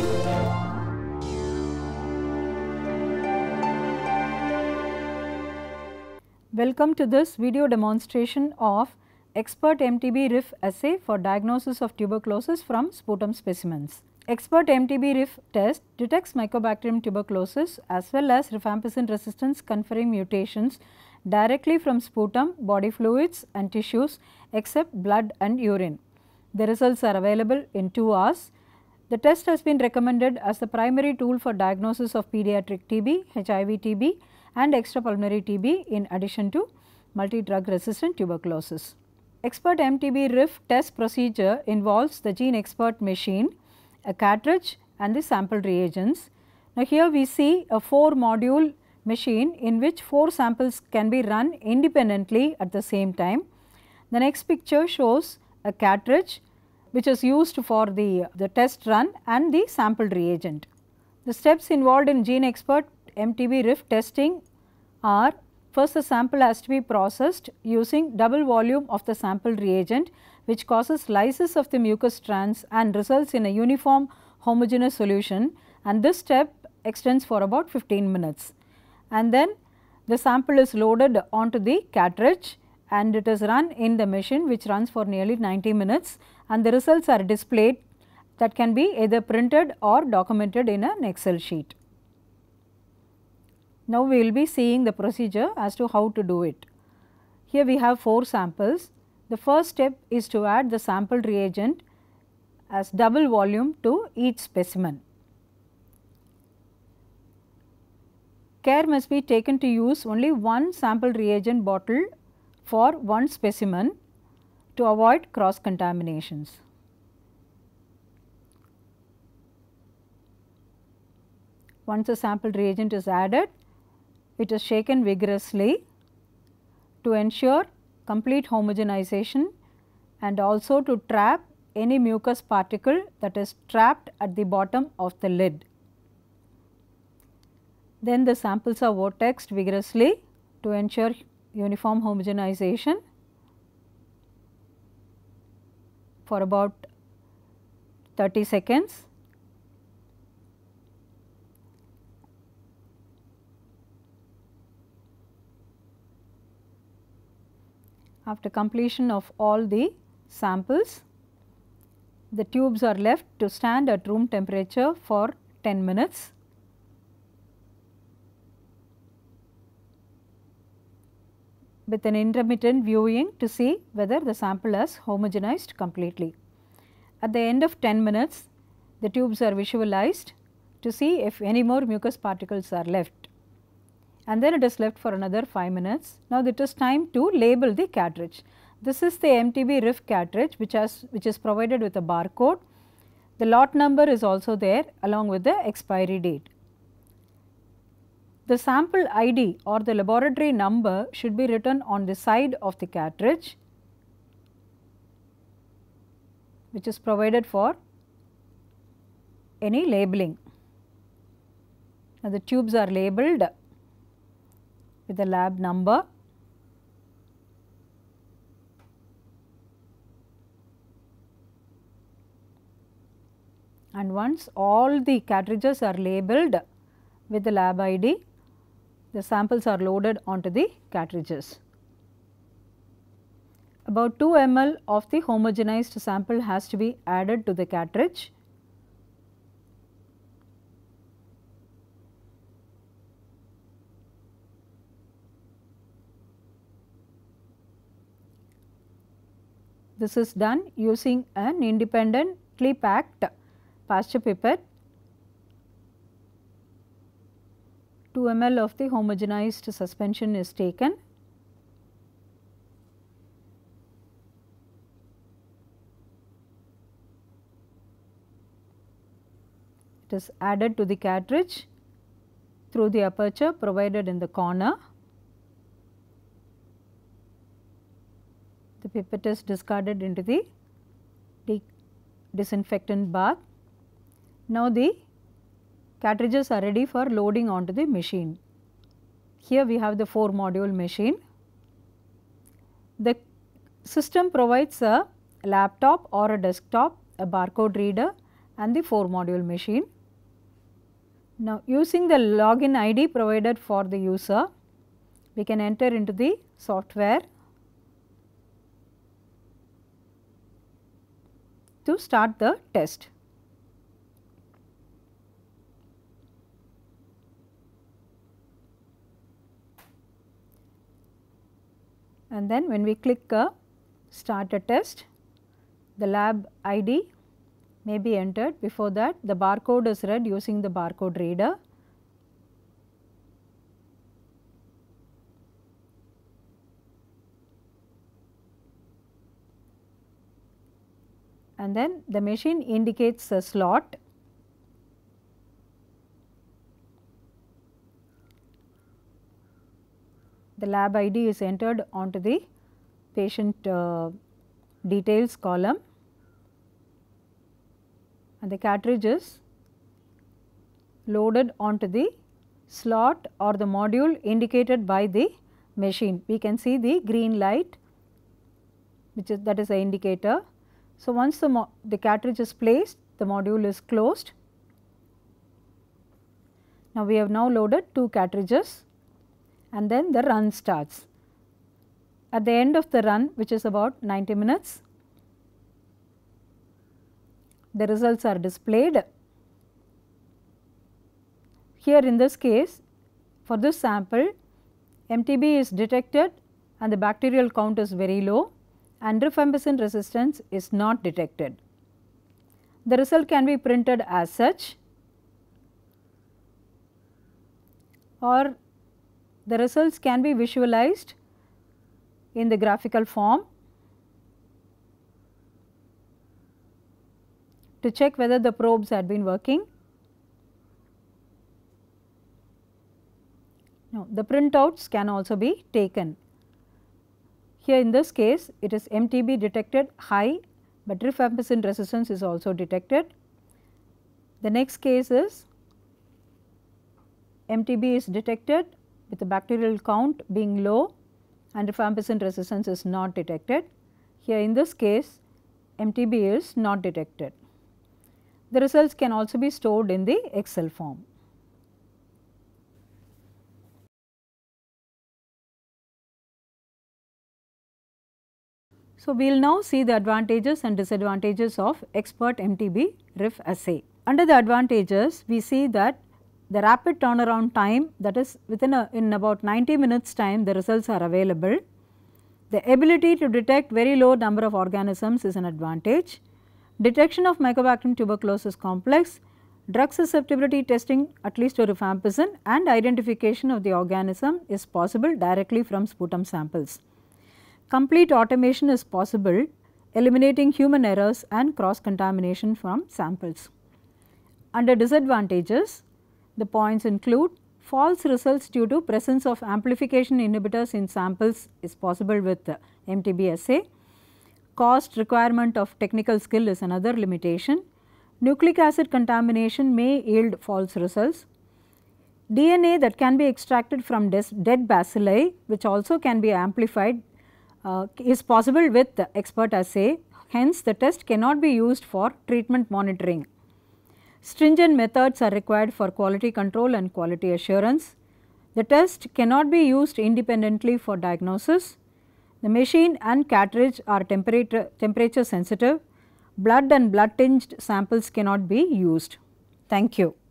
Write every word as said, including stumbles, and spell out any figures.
Welcome to this video demonstration of Xpert M T B R I F assay for diagnosis of tuberculosis from sputum specimens. Xpert M T B R I F test detects Mycobacterium tuberculosis as well as rifampicin resistance conferring mutations directly from sputum, body fluids and tissues except blood and urine. The results are available in two hours. The test has been recommended as the primary tool for diagnosis of pediatric T B, H I V T B and extrapulmonary T B in addition to multi-drug resistant tuberculosis. Xpert M T B R I F test procedure involves the Gene Xpert machine, a cartridge and the sample reagents. Now, here we see a four module machine in which four samples can be run independently at the same time. The next picture shows a cartridge which is used for the, the test run and the sample reagent. The steps involved in Gene Xpert M T B R I F testing are: first, the sample has to be processed using double volume of the sample reagent, which causes lysis of the mucus strands and results in a uniform homogeneous solution, and this step extends for about fifteen minutes. And then the sample is loaded onto the cartridge and it is run in the machine, which runs for nearly ninety minutes, and the results are displayed that can be either printed or documented in an Excel sheet. Now, we will be seeing the procedure as to how to do it. Here we have four samples. The first step is to add the sample reagent as double volume to each specimen. Care must be taken to use only one sample reagent bottle for one specimen to avoid cross contaminations. Once the sample reagent is added, it is shaken vigorously to ensure complete homogenization and also to trap any mucus particle that is trapped at the bottom of the lid. Then the samples are vortexed vigorously to ensure uniform homogenization for about thirty seconds. After completion of all the samples, the tubes are left to stand at room temperature for ten minutes. With an intermittent viewing to see whether the sample has homogenized completely. At the end of ten minutes, the tubes are visualized to see if any more mucus particles are left, and then it is left for another five minutes. Now, it is time to label the cartridge. This is the M T B R I F cartridge which has which is provided with a barcode. The lot number is also there along with the expiry date. The sample I D or the laboratory number should be written on the side of the cartridge, which is provided for any labeling. Now, the tubes are labeled with the lab number. And once all the cartridges are labeled with the lab I D, the samples are loaded onto the cartridges. About two milliliters of the homogenized sample has to be added to the cartridge. This is done using an independently packed Pasteur pipette. two milliliters of the homogenized suspension is taken. It is added to the cartridge through the aperture provided in the corner. The pipette is discarded into the disinfectant bath. Now, the cartridges are ready for loading onto the machine. Here we have the four module machine. The system provides a laptop or a desktop, a barcode reader and the four module machine. Now, using the login I D provided for the user, we can enter into the software to start the test. And then when we click uh, start a test, the lab I D may be entered. Before that, the barcode is read using the barcode reader. And then the machine indicates a slot. The lab I D is entered onto the patient uh, details column, and the cartridge is loaded onto the slot or the module indicated by the machine. We can see the green light, which is that is the indicator. So, once the, mo the cartridge is placed, the module is closed. Now, we have now loaded two cartridges, and then the run starts. At the end of the run, which is about ninety minutes, the results are displayed. Here in this case, for this sample, M T B is detected and the bacterial count is very low, and rifampicin resistance is not detected. The result can be printed as such, or the results can be visualized in the graphical form to check whether the probes had been working. Now, the printouts can also be taken. Here in this case, it is M T B detected high, but rifampicin resistance is also detected. The next case is M T B is detected with the bacterial count being low and rifampicin resistance is not detected. Here in this case, M T B is not detected. The results can also be stored in the Excel form. So, we will now see the advantages and disadvantages of Xpert M T B R I F assay. Under the advantages, we see that the rapid turnaround time, that is within a, in about ninety minutes time the results are available. The ability to detect very low number of organisms is an advantage. Detection of Mycobacterium tuberculosis complex, drug susceptibility testing at least to rifampicin, and identification of the organism is possible directly from sputum samples. Complete automation is possible, eliminating human errors and cross contamination from samples. Under disadvantages, the points include false results due to presence of amplification inhibitors in samples is possible with M T B assay. Cost, requirement of technical skill is another limitation. Nucleic acid contamination may yield false results. D N A that can be extracted from dead bacilli, which also can be amplified, uh, is possible with the Xpert assay. Hence, the test cannot be used for treatment monitoring. Stringent methods are required for quality control and quality assurance. The test cannot be used independently for diagnosis. The machine and cartridge are temperature, temperature sensitive. Blood and blood tinged samples cannot be used. Thank you.